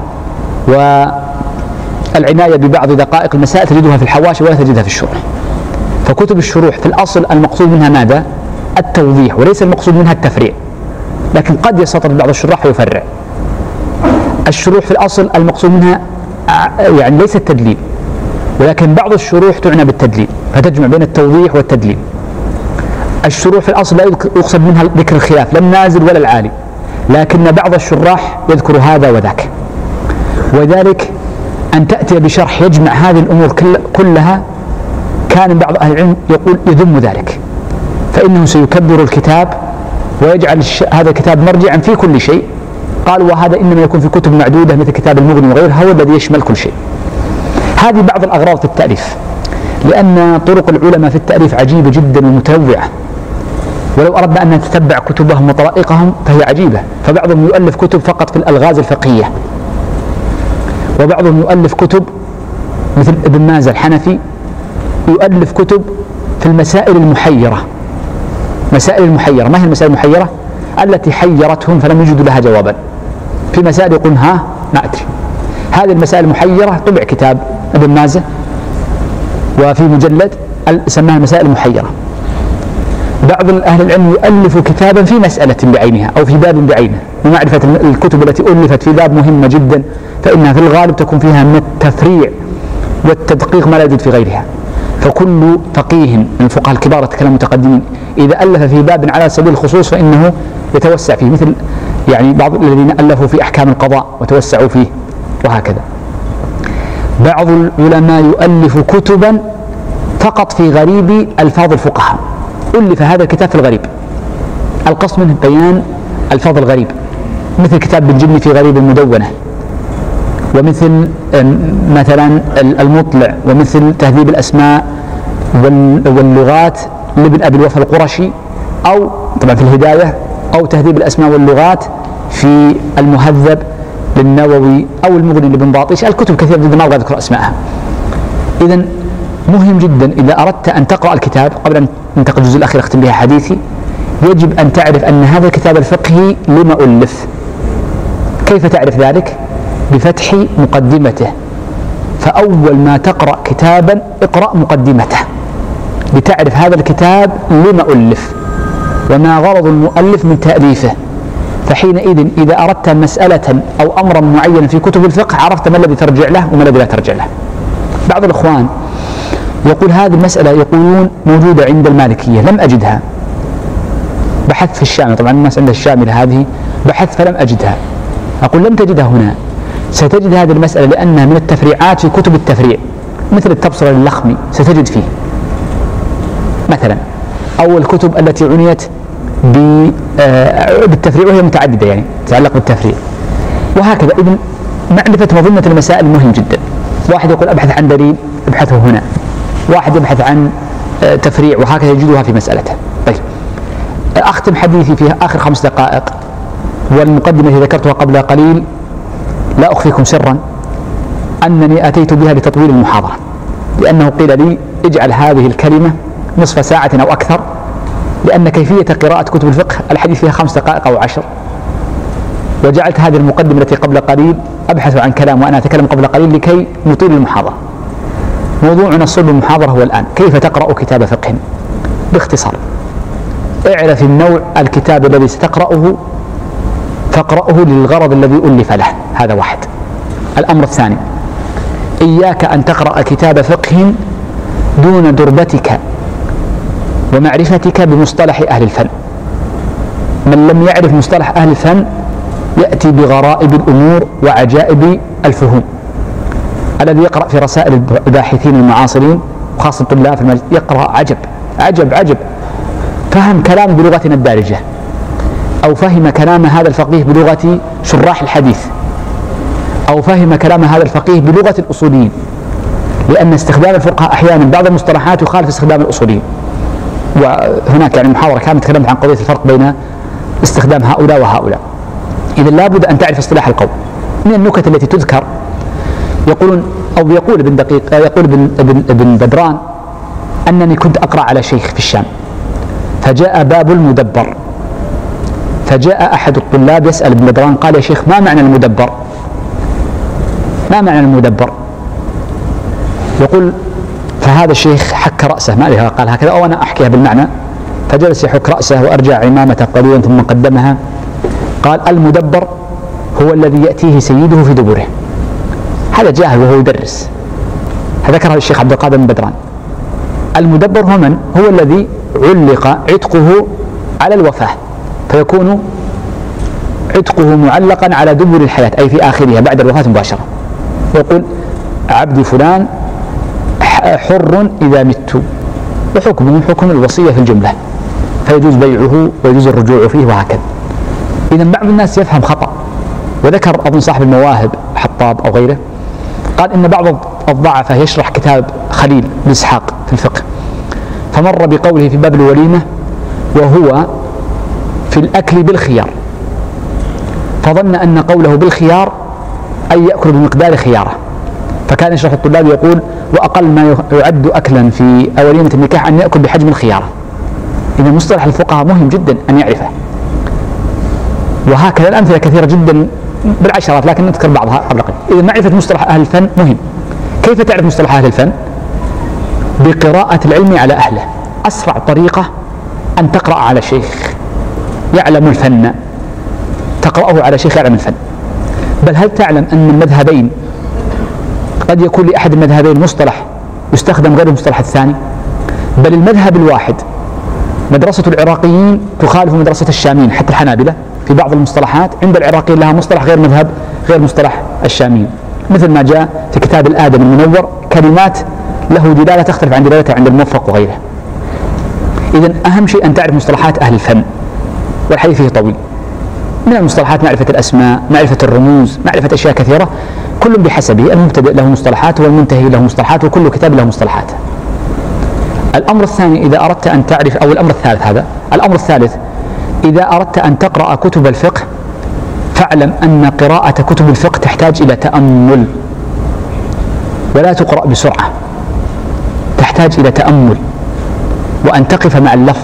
والعناية ببعض دقائق المسائل تجدها في الحواشي ولا تجدها في الشروح. فكتب الشروح في الأصل المقصود منها ماذا؟ التوضيح، وليس المقصود منها التفريع، لكن قد يستطرد بعض الشراح ويفرع. الشروح في الأصل المقصود منها يعني ليس التدليل، ولكن بعض الشروح تعنى بالتدليل فتجمع بين التوضيح والتدليل. الشروح في الأصل لا يقصد منها ذكر الخلاف لا النازل ولا العالي، لكن بعض الشراح يذكر هذا وذاك. وذلك أن تأتي بشرح يجمع هذه الأمور كلها كان بعض أهل العلم يقول يذم ذلك، فإنه سيكبر الكتاب ويجعل هذا الكتاب مرجعا في كل شيء. قالوا وهذا إنما يكون في كتب معدودة مثل كتاب المغني وغيرها، هو الذي يشمل كل شيء. هذه بعض الأغراض في التأليف، لأن طرق العلماء في التأليف عجيبة جدا ومتنوعة، ولو أردنا أن نتتبع كتبهم وطرائقهم فهي عجيبة. فبعضهم يؤلف كتب فقط في الألغاز الفقهية، وبعضهم يؤلف كتب مثل ابن مازة الحنفي يؤلف كتب في المسائل المحيرة. مسائل المحيرة، ما هي المسائل المحيرة؟ التي حيرتهم فلم يجدوا لها جوابا، في مسائل يقول ها ما أدري. هذه المسائل المحيرة طبع كتاب ابن مازة وفي مجلد سماها المسائل المحيرة. بعض أهل العلم يؤلف كتابا في مسألة بعينها أو في باب بعينه، ومعرفة الكتب التي ألفت في باب مهمة جدا، فإنها في الغالب تكون فيها من التفريع والتدقيق ما لا يوجد في غيرها. فكل فقيه من الفقهاء الكبار الكلام المتقدمين إذا ألف في باب على سبيل الخصوص فإنه يتوسع فيه، مثل يعني بعض الذين ألفوا في أحكام القضاء وتوسعوا فيه، وهكذا. بعض العلماء يؤلف كتبا فقط في غريب ألفاظ الفقهاء، ألف هذا الكتاب في الغريب، القصد منه بيان ألفاظ الغريب، مثل كتاب بن جني في غريب المدونة، ومثل مثلا المطلع، ومثل تهذيب الأسماء واللغات لابن أبي الوفا القرشي، أو طبعا في الهداية، أو تهذيب الأسماء واللغات في المهذب للنووي، أو المغني لابن باطش. الكتب كثيرة جدا ما أبغى أذكر أسماءها. إذن مهم جدا إذا أردت أن تقرأ الكتاب، قبل أن ننتقل الجزء الأخير أختم بها حديثي، يجب أن تعرف أن هذا الكتاب الفقهي لما ألف. كيف تعرف ذلك؟ بفتح مقدمته. فأول ما تقرأ كتابا اقرأ مقدمته لتعرف هذا الكتاب لما ألف وما غرض المؤلف من تأليفه. فحينئذ إذا أردت مسألة أو أمرا معينا في كتب الفقه عرفت ما الذي ترجع له وما الذي لا ترجع له. بعض الإخوان يقول هذه المسألة يقولون موجودة عند المالكية، لم أجدها، بحثت في الشامل، طبعا الناس عند الشامل هذه بحثت فلم أجدها. أقول لم تجدها هنا، ستجد هذه المسألة لأنها من التفريعات في كتب التفريع، مثل التبصرة للخمي ستجد فيه مثلا، أو الكتب التي عنيت بالتفريع وهي متعددة يعني تتعلق بالتفريع وهكذا. إذن معرفة مظنة المسائل مهم جدا. واحد يقول أبحث عن دليل، ابحثه هنا. واحد يبحث عن تفريع وهكذا يجدها في مسألته. طيب، أختم حديثي في آخر 5 دقائق، والمقدمة التي ذكرتها قبل قليل لا أخفيكم سرا أنني أتيت بها لتطويل المحاضرة، لأنه قيل لي اجعل هذه الكلمة نصف ساعة أو أكثر، لأن كيفية قراءة كتب الفقه الحديث فيها 5 دقائق أو 10، وجعلت هذه المقدمة التي قبل قليل أبحث عن كلام وأنا أتكلم قبل قليل لكي نطيل المحاضرة. موضوعنا صلب المحاضرة هو الآن كيف تقرأ كتاب فقه باختصار. اعرف النوع الكتاب الذي ستقرأه فاقرأه للغرض الذي ألف له، هذا واحد. الأمر الثاني، إياك أن تقرأ كتاب فقه دون دربتك ومعرفتك بمصطلح أهل الفن. من لم يعرف مصطلح أهل الفن يأتي بغرائب الأمور وعجائب الفهوم. الذي يقرأ في رسائل الباحثين المعاصرين وخاصة الطلاب في المجلس يقرأ عجب عجب عجب، فهم كلام بلغتنا الدارجة، أو فهم كلام هذا الفقيه بلغة شراح الحديث، أو فهم كلام هذا الفقيه بلغة الأصوليين، لأن استخدام الفقهاء أحيانا بعض المصطلحات يخالف استخدام الأصوليين. وهناك يعني محاضرة كاملة تكلمت عن قضية الفرق بين استخدام هؤلاء وهؤلاء. إذا لابد أن تعرف اصطلاح القوم. من النكت التي تذكر يقولون، أو يقول ابن دقيق، يقول ابن بدران أنني كنت أقرأ على شيخ في الشام، فجاء باب المدبر، فجاء أحد الطلاب يسأل ابن بدران قال يا شيخ ما معنى المدبر؟ ما معنى المدبر؟ يقول فهذا الشيخ حك رأسه، ما أدري قال هكذا أو أنا أحكيها بالمعنى، فجلس يحك رأسه وأرجع عمامته قليلا ثم قدمها، قال المدبر هو الذي يأتيه سيده في دبره. هذا جاهل وهو يدرس، ذكره الشيخ عبد القادر بن بدران. المدبر هو من؟ هو الذي علق عتقه على الوفاة، فيكون عتقه معلقا على دبر الحياة أي في آخرها بعد الوفاة مباشرة. يقول عبدي فلان حر إذا مت، وحكمه حكم الوصية في الجملة، فيجوز بيعه ويجوز الرجوع فيه وهكذا. إذا بعض الناس يفهم خطأ، وذكر أظن صاحب المواهب حطاب أو غيره قال إن بعض الضعفة يشرح كتاب خليل بن إسحاق في الفقه، فمر بقوله في باب الوليمة وهو في الأكل بالخيار، فظن أن قوله بالخيار أي يأكل بمقدار خياره، فكان يشرح الطلاب يقول وأقل ما يعد أكلا في وليمة النكاح أن يأكل بحجم الخيارة. إذا مصطلح الفقهاء مهم جدا أن يعرفه، وهكذا الأمثلة كثيرة جدا بالعشرات لكن نذكر بعضها قبل قليل. إذا معرفة مصطلح أهل الفن مهم. كيف تعرف مصطلح أهل الفن؟ بقراءة العلم على أهله. أسرع طريقة أن تقرأ على شيخ يعلم الفن، تقرأه على شيخ يعلم الفن. بل هل تعلم أن المذهبين قد يكون لأحد المذهبين مصطلح يستخدم غير المصطلح الثاني؟ بل المذهب الواحد مدرسة العراقيين تخالف مدرسة الشاميين، حتى الحنابلة في بعض المصطلحات عند العراقيين لها مصطلح غير مذهب غير مصطلح الشاميين. مثل ما جاء في كتاب الآدم المنور كلمات له دلالة تختلف عن دلالتها عند الموفق وغيره. إذن أهم شيء أن تعرف مصطلحات أهل الفن، والحديث فيه طويل. من المصطلحات معرفة الأسماء، معرفة الرموز، معرفة أشياء كثيرة، كل بحسبه. المبتدئ له مصطلحات والمنتهي له مصطلحات وكل كتاب له مصطلحات. الأمر الثاني إذا أردت أن تعرف، أو الأمر الثالث هذا، الأمر الثالث إذا أردت أن تقرأ كتب الفقه فاعلم أن قراءة كتب الفقه تحتاج إلى تأمل، ولا تقرأ بسرعة، تحتاج إلى تأمل وأن تقف مع اللفظ.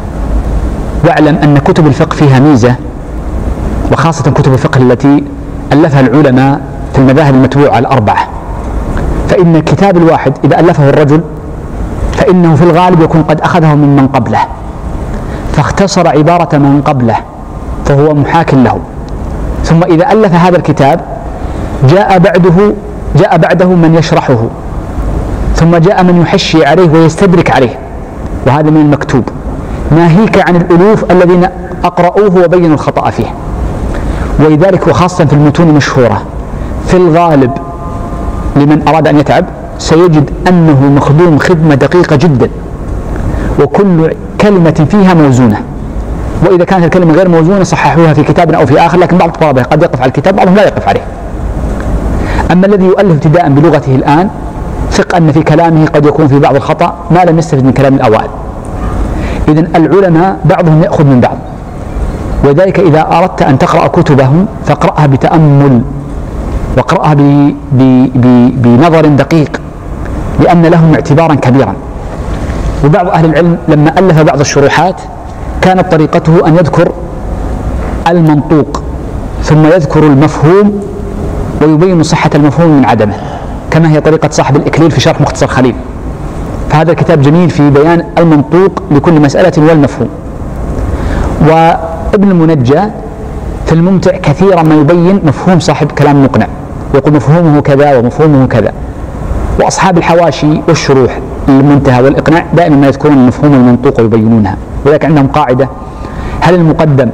واعلم أن كتب الفقه فيها ميزة، وخاصة كتب الفقه التي ألفها العلماء في المذاهب المتبوعة الأربعة، فإن الكتاب الواحد إذا ألفه الرجل فإنه في الغالب يكون قد أخذه من قبله، فاختصر عبارة من قبله فهو محاك له. ثم إذا ألف هذا الكتاب جاء بعده من يشرحه، ثم جاء من يحشي عليه ويستدرك عليه، وهذا من المكتوب، ناهيك عن الألوف الذين أقرأوه وبينوا الخطأ فيه. ولذلك وخاصة في المتون المشهورة في الغالب لمن أراد أن يتعب سيجد أنه مخدوم خدمة دقيقة جدا، وكل كلمة فيها موزونة، وإذا كانت الكلمة غير موزونة صححوها في كتاب أو في آخر، لكن بعض الطلبة قد يقف على الكتاب بعضهم لا يقف عليه. أما الذي يؤلف ابتداء بلغته الآن ثق أن في كلامه قد يكون في بعض الخطأ ما لم يستفد من كلام الأوائل. إذن العلماء بعضهم يأخذ من بعض، ولذلك إذا أردت أن تقرأ كتبهم فاقرأها بتأمل، واقرأها بنظر دقيق، لأن لهم اعتبارا كبيرا. وبعض أهل العلم لما ألف بعض الشروحات كانت طريقته أن يذكر المنطوق ثم يذكر المفهوم ويبين صحة المفهوم من عدمه، كما هي طريقة صاحب الإكليل في شرح مختصر خليل. فهذا الكتاب جميل في بيان المنطوق لكل مسألة والمفهوم. وابن المنجى في الممتع كثيرا ما يبين مفهوم صاحب كلام مقنع، يقول مفهومه كذا ومفهومه كذا. وأصحاب الحواشي والشروح المنتهى والإقناع دائما ما يذكرون المفهوم المنطوق ويبينونها. ولذلك عندهم قاعدة: هل المقدم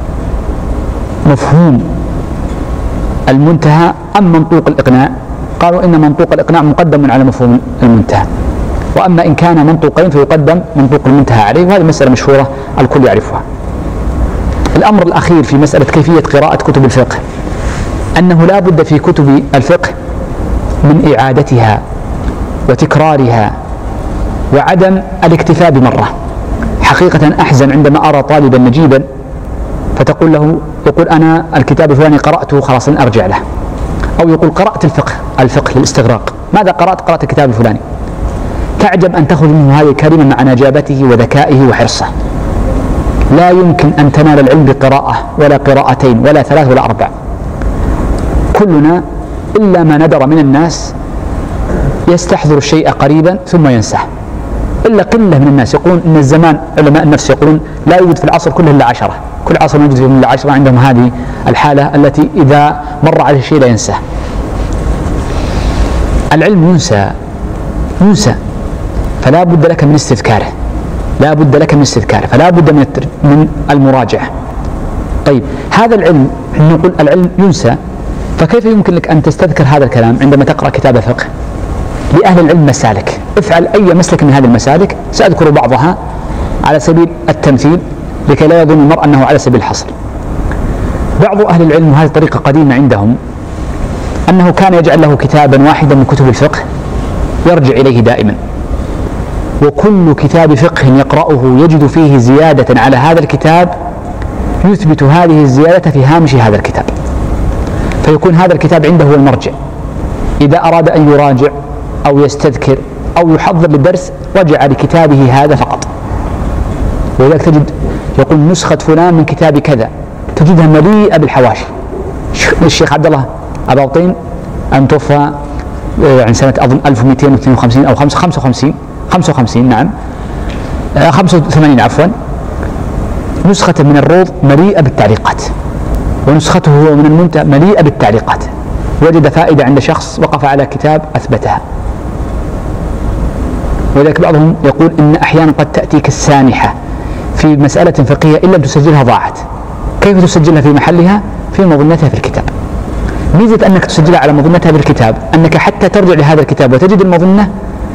مفهوم المنتهى أم منطوق الإقناع؟ قالوا إن منطوق الإقناع مقدم على مفهوم المنتهى، وأما إن كان منطوقين فيقدم منطوق المنتهى عليه، وهذه مسألة مشهورة الكل يعرفها. الأمر الأخير في مسألة كيفية قراءة كتب الفقه أنه لا بد في كتب الفقه من إعادتها وتكرارها وعدم الاكتفاء بمرة. حقيقة أحزن عندما أرى طالبا نجيبا فتقول له، يقول أنا الكتاب الفلاني قرأته خلاص لن أرجع له، أو يقول قرأت الفقه للاستغراق. ماذا قرأت؟ قرأت الكتاب الفلاني. تعجب أن تأخذ منه هذه الكلمة مع نجابته وذكائه وحرصه. لا يمكن أن تنال العلم بقراءة ولا قراءتين ولا ثلاث ولا أربع. كلنا إلا ما ندر من الناس يستحضر الشيء قريبا ثم ينساه، إلا قلة من الناس. يقولون إن الزمان، علماء النفس يقولون لا يوجد في العصر كله إلا 10، كل عصر يوجد فيه إلا 10. عندهم هذه الحالة التي إذا مر عليه شيء لا ينساه. العلم ينسى، فلا بد لك من استذكاره، فلا بد من المراجعة. طيب هذا العلم، نقول العلم ينسى، فكيف يمكن لك أن تستذكر هذا الكلام عندما تقرأ كتاب فقه؟ لأهل العلم مسالك، افعل أي مسلك من هذه المسالك، سأذكر بعضها على سبيل التمثيل لكي لا يظن المرء أنه على سبيل الحصر. بعض أهل العلم، وهذه طريقة قديمة عندهم، أنه كان يجعل له كتابا واحدا من كتب الفقه يرجع إليه دائما، وكل كتاب فقه يقرأه يجد فيه زيادة على هذا الكتاب يثبت هذه الزيادة في هامش هذا الكتاب، فيكون هذا الكتاب عنده هو المرجع. إذا أراد أن يراجع أو يستذكر أو يحضر للدرس رجع لكتابه هذا فقط. ولذلك تجد يقول نسخة فلان من كتاب كذا، تجدها مليئة بالحواشي. الشيخ عبد الله أباطين أن توفى عن سنة أظن 1252 أو 55 نعم 85 عفوا، نسخة من الروض مليئة بالتعليقات، ونسخته هو من المنتهى مليئة بالتعليقات. وجد فائدة عند شخص وقف على كتاب أثبتها. ولذلك بعضهم يقول إن أحيانا قد تأتيك السانحة في مسألة فقهية إن لم تسجلها ضاعت. كيف تسجلها في محلها؟ في مظنتها في الكتاب. ميزة أنك تسجلها على مظنتها بالكتاب أنك حتى ترجع لهذا الكتاب وتجد المظنة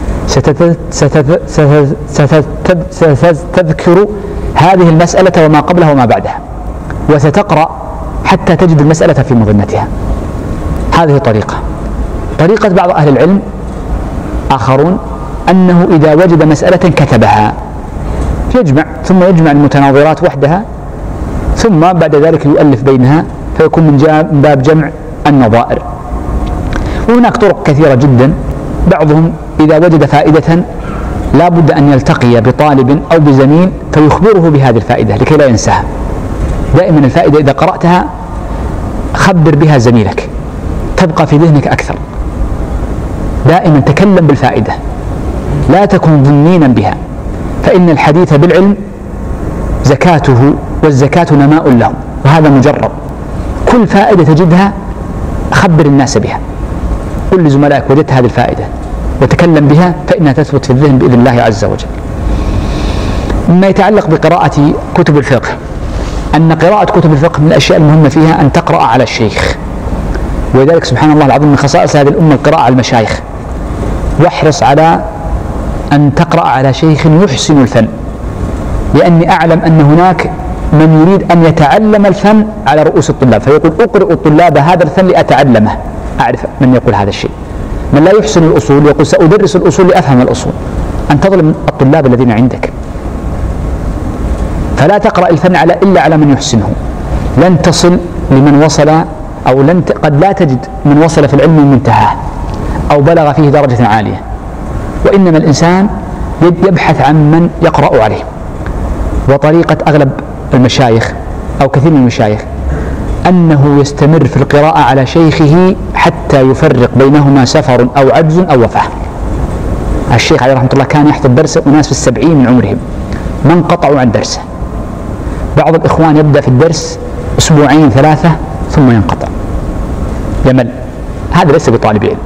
ستذكر هذه المسألة وما قبلها وما بعدها، وستقرأ حتى تجد المسألة في مظنتها. هذه طريقة بعض أهل العلم آخرون أنه إذا وجد مسألة كتبها، يجمع ثم يجمع المتناظرات وحدها ثم بعد ذلك يؤلف بينها فيكون من باب جمع النظائر. وهناك طرق كثيرة جدا. بعضهم إذا وجد فائدة لا بد أن يلتقي بطالب أو بزميل فيخبره بهذه الفائدة لكي لا ينساها. دائما الفائدة إذا قرأتها خبر بها زميلك تبقى في ذهنك أكثر. دائما تكلم بالفائدة، لا تكن ظنينا بها، فإن الحديث بالعلم زكاته، والزكاة نماء له، وهذا مجرب. كل فائدة تجدها خبر الناس بها، قل لزملائك وجدت هذه الفائدة وتكلم بها فإنها تثبت في الذهن بإذن الله عز وجل. مما يتعلق بقراءة كتب الفقه، أن قراءة كتب الفقه من الأشياء المهمة فيها أن تقرأ على الشيخ، ولذلك سبحان الله العظيم من خصائص هذه الأمة القراءة على المشايخ. واحرص على أن تقرأ على شيخ يحسن الفن، لأني أعلم أن هناك من يريد أن يتعلم الفن على رؤوس الطلاب فيقول أقرئ الطلاب هذا الفن لأتعلمه. أعرف من يقول هذا الشيء. من لا يحسن الأصول يقول سأدرس الأصول لأفهم الأصول. أن تظلم الطلاب الذين عندك، فلا تقرأ الفن إلا على من يحسنه. لن تصل لمن وصل، أو قد لا تجد من وصل في العلم منتهاه أو بلغ فيه درجة عالية، وإنما الإنسان يبحث عن من يقرأ عليه. وطريقة أغلب المشايخ أو كثير من المشايخ أنه يستمر في القراءة على شيخه حتى يفرق بينهما سفر أو عجز أو وفاة. الشيخ عليه رحمة الله كان يحضر درسه أناس في 70 من عمرهم ما انقطعوا عن درسه. بعض الإخوان يبدأ في الدرس أسبوعين 3 ثم ينقطع، يمل، هذا ليس بطالب علم.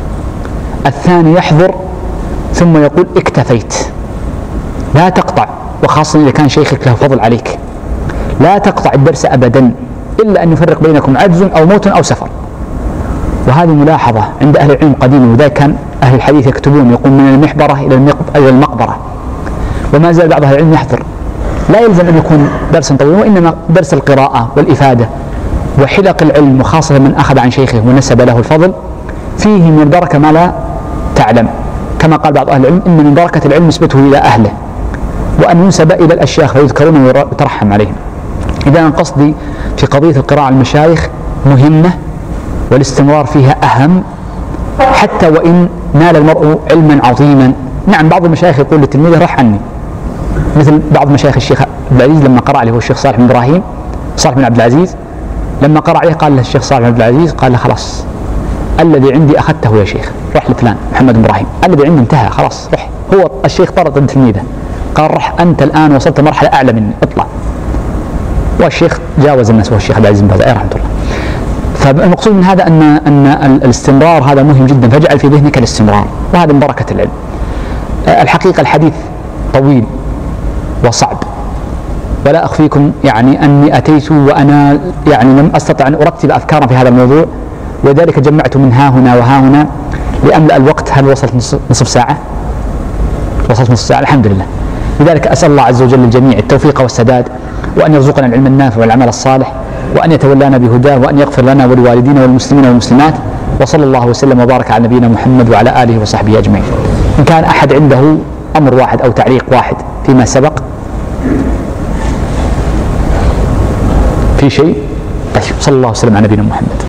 الثاني يحضر ثم يقول اكتفيت. لا تقطع، وخاصة إذا كان شيخك له فضل عليك، لا تقطع الدرس أبدا إلا أن يفرق بينكم عجز أو موت أو سفر. وهذه ملاحظة عند أهل العلم قديما، وذلك كان أهل الحديث يكتبون يقول من المحبرة إلى المقبرة. وما زال بعض أهل العلم يحضر. لا يلزم أن يكون درسا طويلا، وإنما درس القراءة والإفادة وحلق العلم، وخاصة من أخذ عن شيخه ونسب له الفضل، فيه من البركة ما لا تعلم. كما قال بعض أهل العلم إن من بركة العلم نسبته إلى أهله، وأن ينسب إلى الأشياخ ويذكرون ويترحم عليهم. إذا قصدي في قضية القراءة على المشايخ مهمة، والاستمرار فيها أهم، حتى وإن نال المرء علما عظيما. نعم، بعض المشايخ يقول للتلميذ رح عني، مثل بعض مشايخ الشيخ عبد العزيز لما قرأ عليه الشيخ صالح بن إبراهيم، صالح بن عبد العزيز، لما قرأ عليه قال له الشيخ صالح بن عبد العزيز، قال له خلاص الذي عندي أخذته يا شيخ، روح لفلان محمد بن إبراهيم، الذي عندي انتهى خلاص، روح. هو الشيخ طرد تلميذه قال رح أنت الآن وصلت مرحلة أعلى مني، اطلع. والشيخ جاوز الناس، وهو الشيخ عبد العزيز بن باز رحمه الله. فالمقصود من هذا أن الاستمرار هذا مهم جدا، فاجعل في ذهنك الاستمرار، وهذا من بركة العلم. الحقيقة الحديث طويل وصعب، ولا أخفيكم يعني أني أتيت وأنا يعني لم أستطع أن أرتب أفكارا في هذا الموضوع، وذلك جمعت من ها هنا وها هنا لأملأ الوقت. هل وصلت نصف ساعة؟ وصلت نصف ساعة الحمد لله. لذلك أسأل الله عز وجل للجميع التوفيق والسداد، وأن يرزقنا العلم النافع والعمل الصالح، وأن يتولانا بهداه، وأن يغفر لنا ولوالدينا والمسلمين والمسلمات. وصلى الله وسلم وبارك على نبينا محمد وعلى آله وصحبه أجمعين. إن كان أحد عنده أمر واحد أو تعليق واحد فيما سبق في شيء، صلى الله وسلم على نبينا محمد.